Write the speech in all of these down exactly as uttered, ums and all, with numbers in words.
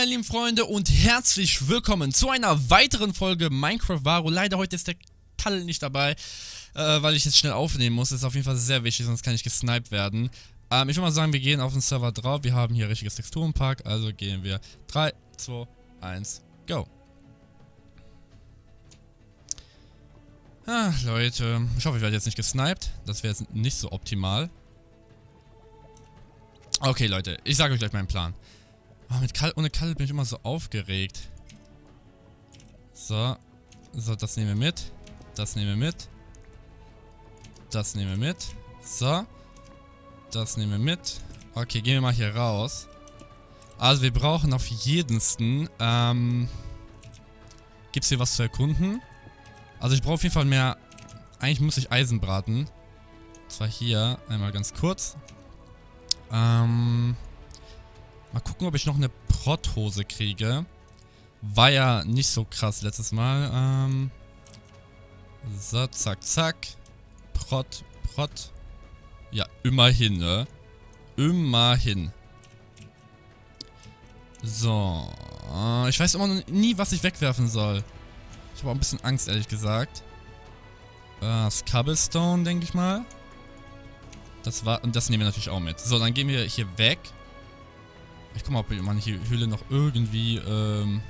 meine lieben Freunde und herzlich willkommen zu einer weiteren Folge Minecraft Varo. Leider heute ist der Kalle nicht dabei, äh, weil ich jetzt schnell aufnehmen muss. Das ist auf jeden Fall sehr wichtig, sonst kann ich gesniped werden. Ähm, ich würde mal sagen, wir gehen auf den Server drauf. Wir haben hier richtiges Texturenpack, also gehen wir. drei, zwei, eins, go. Ah, Leute, ich hoffe, ich werde jetzt nicht gesniped. Das wäre jetzt nicht so optimal. Okay, Leute, ich sage euch gleich meinen Plan. Oh, mit Kall, ohne Kalle bin ich immer so aufgeregt. So. So, das nehmen wir mit. Das nehmen wir mit. Das nehmen wir mit. So. Das nehmen wir mit. Okay, gehen wir mal hier raus. Also, wir brauchen auf jedensten, ähm... Gibt es hier was zu erkunden? Also, ich brauche auf jeden Fall mehr... Eigentlich muss ich Eisen braten. Und zwar hier, einmal ganz kurz. Ähm... Mal gucken, ob ich noch eine Prot-Hose kriege. War ja nicht so krass letztes Mal. Ähm so, zack, zack. Prot, Prot. Ja, immerhin, ne? Immerhin. So. Äh, ich weiß immer noch nie, was ich wegwerfen soll. Ich habe auch ein bisschen Angst, ehrlich gesagt. Äh, das Cobblestone, denke ich mal. Das war. Und das nehmen wir natürlich auch mit. So, dann gehen wir hier weg. Ich guck mal, ob man hier Höhle noch irgendwie ähm,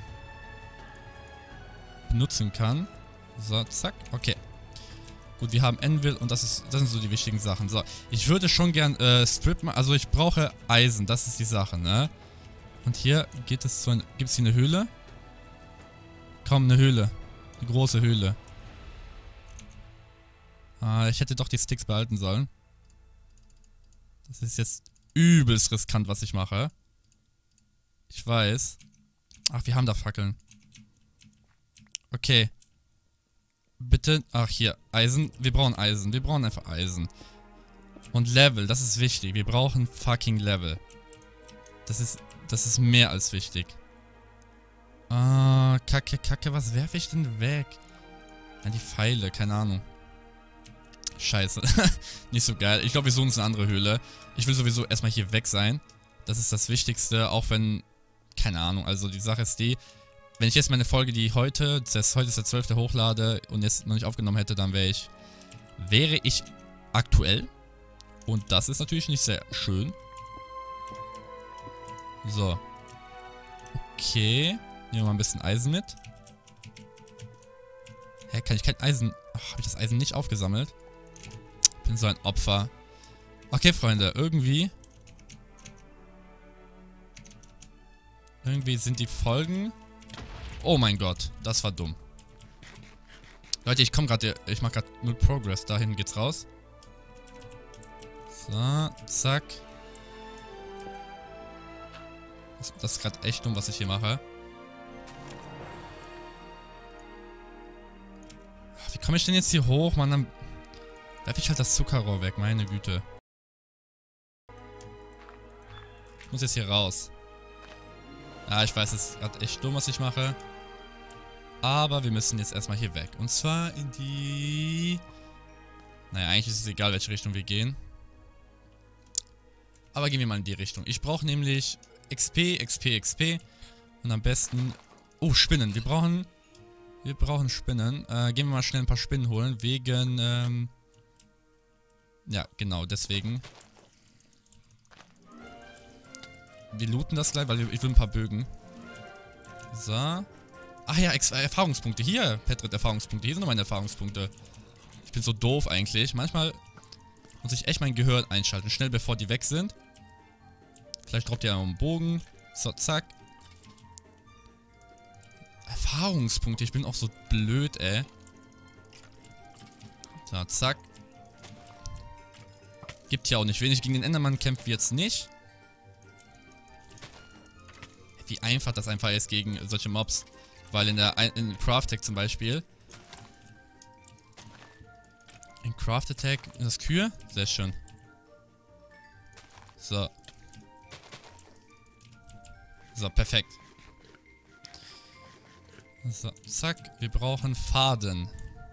benutzen kann. So, zack. Okay. Gut, wir haben Anvil und das ist, das sind so die wichtigen Sachen. So, ich würde schon gern äh, Strip machen. Also ich brauche Eisen, das ist die Sache, ne? Und hier geht es zu ein, gibt es hier eine Höhle? Kaum eine Höhle. Eine große Höhle. Ah, ich hätte doch die Sticks behalten sollen. Das ist jetzt übelst riskant, was ich mache. Ich weiß. Ach, wir haben da Fackeln. Okay. Bitte. Ach, hier. Eisen. Wir brauchen Eisen. Wir brauchen einfach Eisen. Und Level. Das ist wichtig. Wir brauchen fucking Level. Das ist. Das ist mehr als wichtig. Ah, Kacke, Kacke. Was werfe ich denn weg? Ja, die Pfeile. Keine Ahnung. Scheiße. Nicht so geil. Ich glaube, wir suchen uns eine andere Höhle. Ich will sowieso erstmal hier weg sein. Das ist das Wichtigste. Auch wenn... Keine Ahnung, also die Sache ist die, wenn ich jetzt meine Folge, die heute, das heute ist der zwölfte hochlade und jetzt noch nicht aufgenommen hätte, dann wäre ich, wäre ich aktuell. Und das ist natürlich nicht sehr schön. So. Okay. Nehmen wir mal ein bisschen Eisen mit. Hä, kann ich kein Eisen... Ach, habe ich das Eisen nicht aufgesammelt? Bin so ein Opfer. Okay, Freunde, irgendwie... Irgendwie sind die Folgen... Oh mein Gott, das war dumm. Leute, ich komme gerade... Ich mache gerade null Progress. Dahin geht's raus. So, zack. Das, das ist gerade echt dumm, was ich hier mache. Wie komme ich denn jetzt hier hoch, Mann? Dann werfe ich halt das Zuckerrohr weg, meine Güte. Ich muss jetzt hier raus. Ja, ich weiß, es ist gerade echt dumm, was ich mache. Aber wir müssen jetzt erstmal hier weg. Und zwar in die... Naja, eigentlich ist es egal, welche Richtung wir gehen. Aber gehen wir mal in die Richtung. Ich brauche nämlich X P, X P, X P. Und am besten... Oh, Spinnen. Wir brauchen... Wir brauchen Spinnen. Äh, gehen wir mal schnell ein paar Spinnen holen. Wegen... Ähm ja, genau, deswegen... Wir looten das gleich, weil ich will ein paar Bögen. So. Ach ja, Ex Erfahrungspunkte. Hier, Petrit, Erfahrungspunkte. Hier sind noch meine Erfahrungspunkte. Ich bin so doof eigentlich. Manchmal muss ich echt mein Gehirn einschalten. Schnell, bevor die weg sind. Vielleicht droppt ihr ja noch einen Bogen. So, zack. Erfahrungspunkte. Ich bin auch so blöd, ey. So, zack. Gibt ja auch nicht wenig. Gegen den Endermann kämpfen wir jetzt nicht. Wie einfach das einfach ist gegen solche Mobs. Weil in der in Craft Attack zum Beispiel. In Craft Attack. Ist das Kühe? Sehr schön. So. So, perfekt. So, zack. Wir brauchen Faden.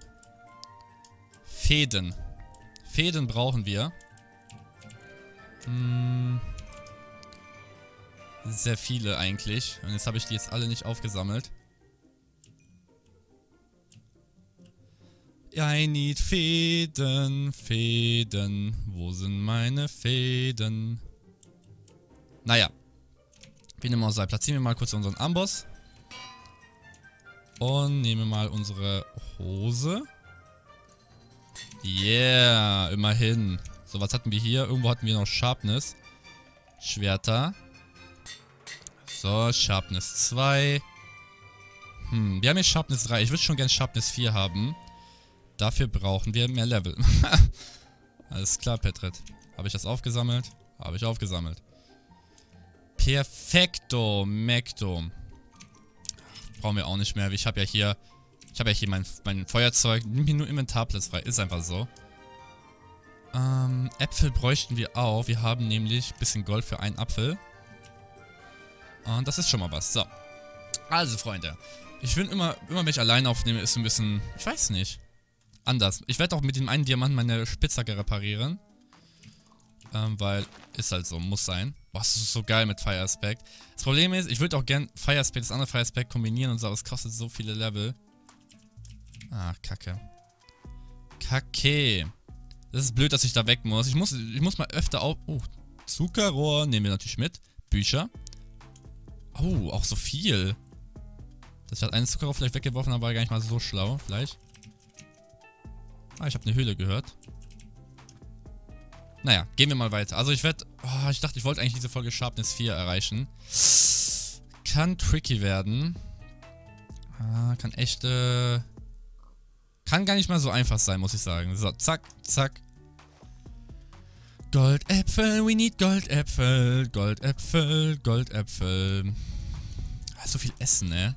Fäden. Fäden brauchen wir. Hm. Sehr viele eigentlich. Und jetzt habe ich die jetzt alle nicht aufgesammelt. I need Fäden, Fäden. Wo sind meine Fäden? Naja. Wie dem auch sei, platzieren wir mal kurz unseren Amboss. Und nehmen mal unsere Hose. Yeah, immerhin. So, was hatten wir hier? Irgendwo hatten wir noch Sharpness. Schwerter. So, Sharpness zwei. Hm, wir haben jetzt Sharpness drei. Ich würde schon gerne Sharpness vier haben. Dafür brauchen wir mehr Level. Alles klar, Petret. Habe ich das aufgesammelt? Habe ich aufgesammelt. Perfekto, Mekto. Brauchen wir auch nicht mehr. Ich habe ja hier... Ich habe ja hier mein, mein Feuerzeug. Nimm hier nur Inventarplatz frei. Ist einfach so. Ähm, Äpfel bräuchten wir auch. Wir haben nämlich ein bisschen Gold für einen Apfel. Und das ist schon mal was. So. Also, Freunde. Ich finde immer, immer wenn ich alleine aufnehme, ist ein bisschen... Ich weiß nicht. Anders. Ich werde auch mit dem einen Diamanten meine Spitzhacke reparieren. Ähm, weil... Ist halt so. Muss sein. Boah, das ist so geil mit Fire Aspect. Das Problem ist, ich würde auch gern Fire Aspect, das andere Fire Aspect kombinieren und so, aber es kostet so viele Level. Ah, Kacke. Kacke. Das ist blöd, dass ich da weg muss. Ich muss, ich muss mal öfter auf... Oh, Zuckerrohr nehmen wir natürlich mit. Bücher. Oh, auch so viel. Dass ich halt einen Zuckerrohr vielleicht weggeworfen habe, war gar nicht mal so schlau. Vielleicht. Ah, ich habe eine Höhle gehört. Naja, gehen wir mal weiter. Also ich werde... Oh, ich dachte, ich wollte eigentlich diese Folge Sharpness vier erreichen. Kann tricky werden. Ah, kann echt... Äh, kann gar nicht mal so einfach sein, muss ich sagen. So, zack, zack. Goldäpfel, we need Goldäpfel. Goldäpfel, Goldäpfel. Ah, so viel Essen, ne?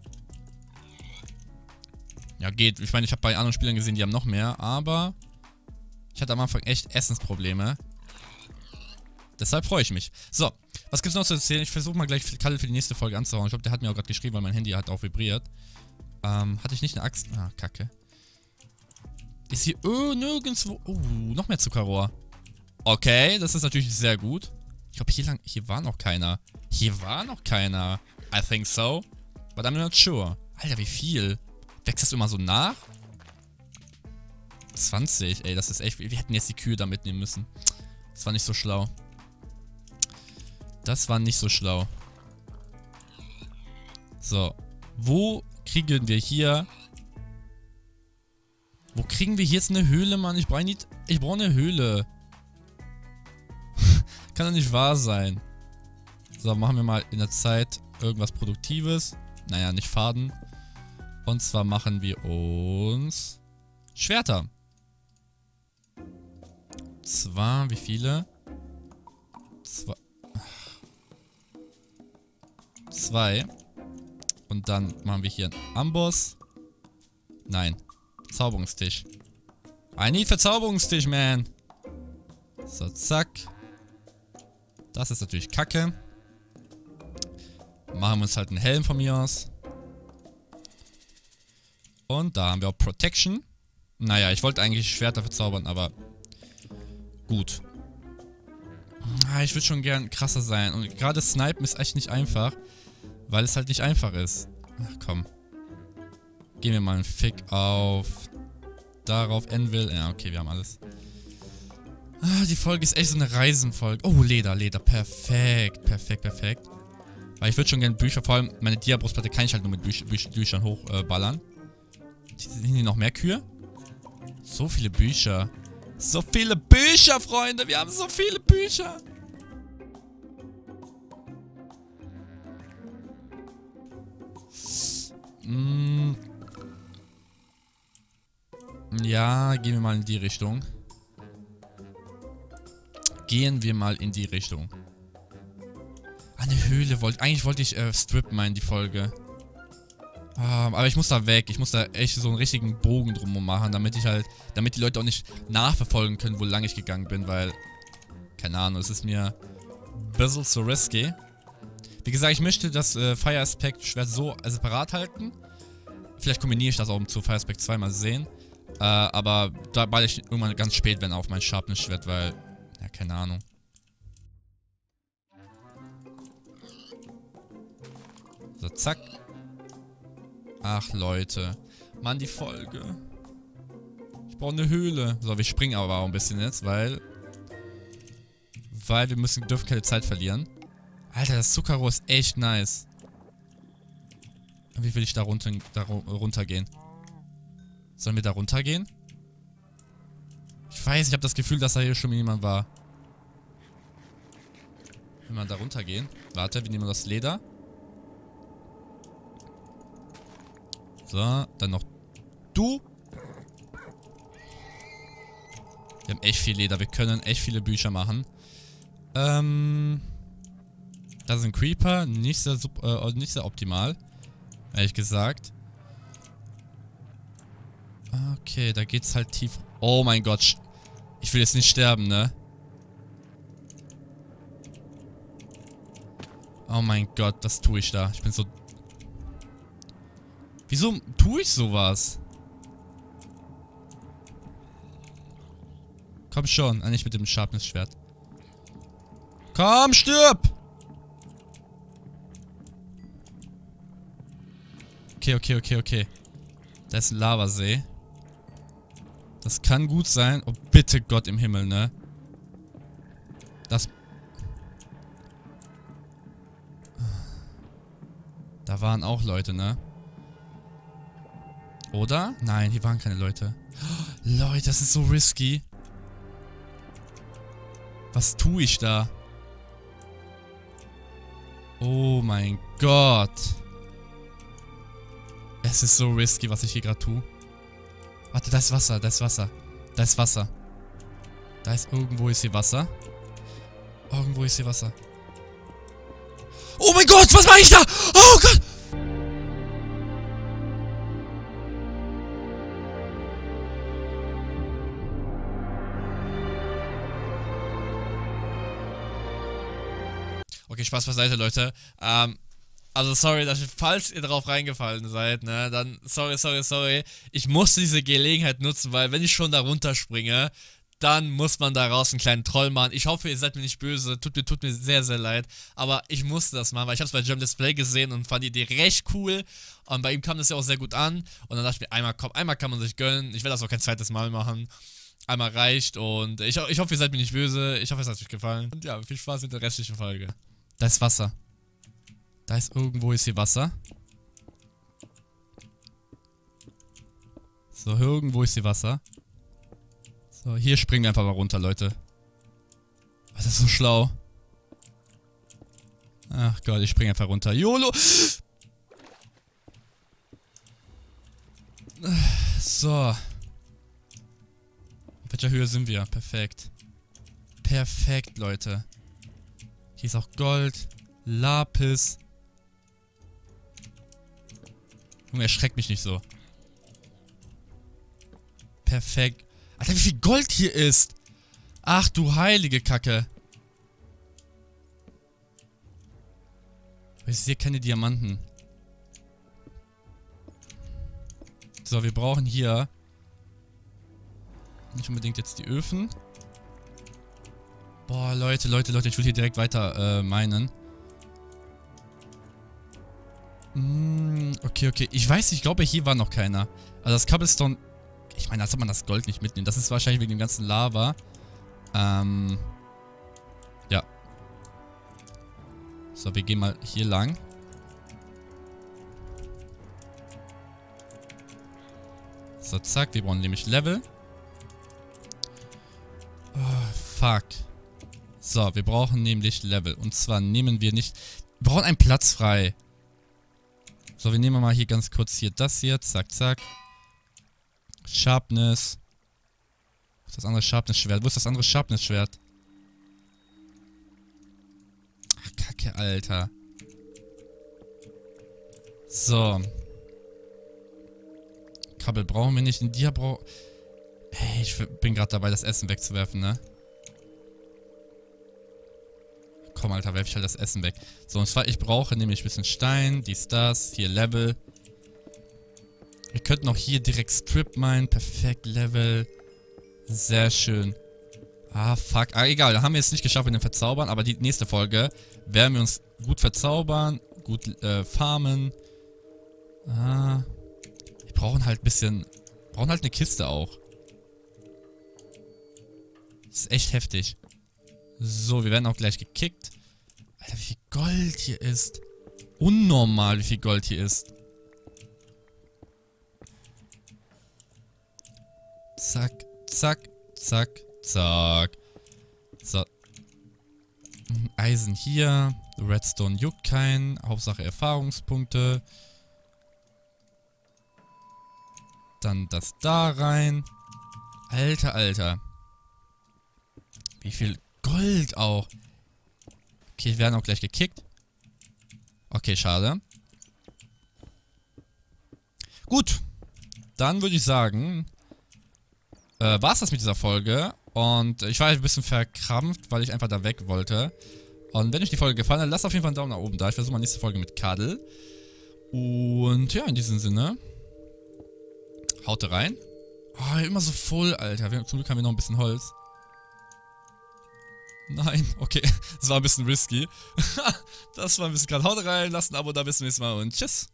Ja, geht. Ich meine, ich habe bei anderen Spielern gesehen, die haben noch mehr, aber... Ich hatte am Anfang echt Essensprobleme. Deshalb freue ich mich. So, was gibt's noch zu erzählen? Ich versuche mal gleich Kalle für die nächste Folge anzuhauen. Ich glaube, der hat mir auch gerade geschrieben, weil mein Handy hat auch vibriert. Ähm, hatte ich nicht eine Axt? Ah, Kacke. Ist hier oh, nirgendwo... Oh, noch mehr Zuckerrohr. Okay, das ist natürlich sehr gut. Ich glaube, hier lang... Hier war noch keiner. Hier war noch keiner. I think so. But I'm not sure. Alter, wie viel? Wächst das immer so nach? zwanzig, ey, das ist echt... Wir hätten jetzt die Kühe da mitnehmen müssen. Das war nicht so schlau. Das war nicht so schlau. So. Wo kriegen wir hier... Wo kriegen wir hier jetzt eine Höhle, Mann? Ich brauche nicht... Ich brauche eine Höhle. Kann doch nicht wahr sein. So, machen wir mal in der Zeit irgendwas Produktives. Naja, nicht Faden. Und zwar machen wir uns... Schwerter. Zwar, wie viele? Zwei. Zwei. Und dann machen wir hier einen Amboss. Nein. Verzauberungstisch. I need Verzauberungstisch, man. So, zack. Das ist natürlich Kacke. Machen wir uns halt einen Helm von mir aus. Und da haben wir auch Protection. Naja, ich wollte eigentlich Schwerter verzaubern, aber... Gut. Ich würde schon gern krasser sein. Und gerade Snipen ist echt nicht einfach. Weil es halt nicht einfach ist. Ach komm. Gehen wir mal einen Fick auf... Darauf, Anvil. Ja, okay, wir haben alles. Ah, die Folge ist echt so eine Reisenfolge. Oh, Leder, Leder. Perfekt, perfekt, perfekt. Weil ich würde schon gerne Bücher... Vor allem meine Diabrustplatte kann ich halt nur mit Büch Büch Büchern hochballern. Äh, Sind hier noch mehr Kühe? So viele Bücher. So viele Bücher, Freunde. Wir haben so viele Bücher. Mm. Ja, gehen wir mal in die Richtung. Gehen wir mal in die Richtung. Ah, eine Höhle. Wollt, eigentlich wollte ich äh, Strip meinen, die Folge. Um, aber ich muss da weg. Ich muss da echt so einen richtigen Bogen drum machen, damit ich halt, damit die Leute auch nicht nachverfolgen können, wo lang ich gegangen bin, weil, keine Ahnung, es ist mir ein bisschen zu risky. Wie gesagt, ich möchte das äh, Fire Aspect Schwert so separat halten. Vielleicht kombiniere ich das auch zu Fire Aspect zwei, mal sehen. Äh, aber da balle ich irgendwann ganz spät, wenn auf mein Sharpness Schwert, weil, ja, keine Ahnung. So, zack. Ach, Leute. Mann, die Folge. Ich brauche eine Höhle. So, wir springen aber auch ein bisschen jetzt, weil... Weil wir müssen, dürfen keine Zeit verlieren. Alter, das Zuckerrohr ist echt nice. Wie will ich da runter, da runtergehen? Sollen wir da runtergehen? Ich weiß, ich habe das Gefühl, dass da hier schon jemand war. Wenn wir da runtergehen. Warte, wir nehmen das Leder. So, dann noch du. Wir haben echt viel Leder. Wir können echt viele Bücher machen. Ähm... Das ist ein Creeper. Nicht sehr, äh, nicht sehr optimal. Ehrlich gesagt. Okay, da geht's halt tief. Oh mein Gott. Ich will jetzt nicht sterben, ne? Oh mein Gott, was tue ich da? Ich bin so... Wieso tue ich sowas? Komm schon, eigentlich mit dem Sharpness-Schwert. Komm, stirb! Okay, okay, okay, okay. Da ist ein Lavasee. Das kann gut sein. Oh, bitte Gott im Himmel, ne? Das... Da waren auch Leute, ne? Oder? Nein, hier waren keine Leute. Oh, Leute, das ist so risky. Was tue ich da? Oh mein Gott. Es ist so risky, was ich hier gerade tue. Warte, da ist Wasser, da ist Wasser. Da ist Wasser. Da ist irgendwo ist hier Wasser. Irgendwo ist hier Wasser. Oh mein Gott, was mache ich da? Oh Gott! Okay, Spaß beiseite, Leute. Ähm... Also sorry, dass, falls ihr drauf reingefallen seid, ne, dann sorry, sorry, sorry. Ich musste diese Gelegenheit nutzen, weil wenn ich schon da runterspringe, dann muss man daraus einen kleinen Troll machen. Ich hoffe, ihr seid mir nicht böse, tut mir, tut mir sehr, sehr leid. Aber ich musste das machen, weil ich habe es bei Jam Display gesehen und fand die Idee recht cool. Und bei ihm kam das ja auch sehr gut an. Und dann dachte ich mir, einmal, komm, einmal kann man sich gönnen. Ich werde das auch kein zweites Mal machen. Einmal reicht und ich, ich hoffe, ihr seid mir nicht böse. Ich hoffe, es hat euch gefallen. Und ja, viel Spaß mit der restlichen Folge. Da ist Wasser. Da ist irgendwo ist hier Wasser. So, irgendwo ist hier Wasser. So, hier springen wir einfach mal runter, Leute. Das ist so schlau. Ach Gott, ich springe einfach runter. YOLO! So. Auf welcher Höhe sind wir? Perfekt. Perfekt, Leute. Hier ist auch Gold. Lapis. Junge, erschreckt mich nicht so. Perfekt. Alter, wie viel Gold hier ist. Ach du heilige Kacke. Ich sehe keine Diamanten. So, wir brauchen hier nicht unbedingt jetzt die Öfen. Boah, Leute, Leute, Leute, ich will hier direkt weiter äh, meinen. Mm, okay, okay. Ich weiß, ich glaube, hier war noch keiner. Also das Cobblestone... Ich meine, als ob man das Gold nicht mitnimmt. Das ist wahrscheinlich wegen dem ganzen Lava. Ähm... Ja. So, wir gehen mal hier lang. So, zack. Wir brauchen nämlich Level. Oh, fuck. So, wir brauchen nämlich Level. Und zwar nehmen wir nicht... Wir brauchen einen Platz frei. So, wir nehmen mal hier ganz kurz hier das hier. Zack, zack. Sharpness. Wo ist das andere Sharpness-Schwert? Wo ist das andere Sharpness-Schwert? Ach, Kacke, Alter. So. Kabel brauchen wir nicht. In dir brauchen... Ey, ich bin gerade dabei, das Essen wegzuwerfen, ne? Komm, Alter, werf ich halt das Essen weg. So, und zwar, ich brauche nämlich ein bisschen Stein, dies, das, hier Level. Wir könnten auch hier direkt Strip minen. Perfekt, Level. Sehr schön. Ah, fuck. Ah, egal, da haben wir es nicht geschafft mit dem Verzaubern, aber die nächste Folge werden wir uns gut verzaubern. gut äh, farmen. Ah, wir brauchen halt ein bisschen... Wir brauchen halt eine Kiste auch. Das ist echt heftig. So, wir werden auch gleich gekickt. Alter, wie viel Gold hier ist. Unnormal, wie viel Gold hier ist. Zack, zack, zack, zack. So. Eisen hier. Redstone juckt keinen. Hauptsache Erfahrungspunkte. Dann das da rein. Alter, Alter. Wie viel Gold auch. Okay, wir werden auch gleich gekickt. Okay, schade. Gut. Dann würde ich sagen, äh, war es das mit dieser Folge. Und ich war ein bisschen verkrampft, weil ich einfach da weg wollte. Und wenn euch die Folge gefallen hat, lasst auf jeden Fall einen Daumen nach oben da. Ich versuche mal nächste Folge mit Kadel. Und ja, in diesem Sinne. Haut rein. Oh, immer so voll, Alter. Wir, zum Glück haben wir noch ein bisschen Holz. Nein, okay. Das war ein bisschen risky. Das war ein bisschen gerade. Haut rein, lasst ein Abo da, bis zum nächsten Mal und tschüss.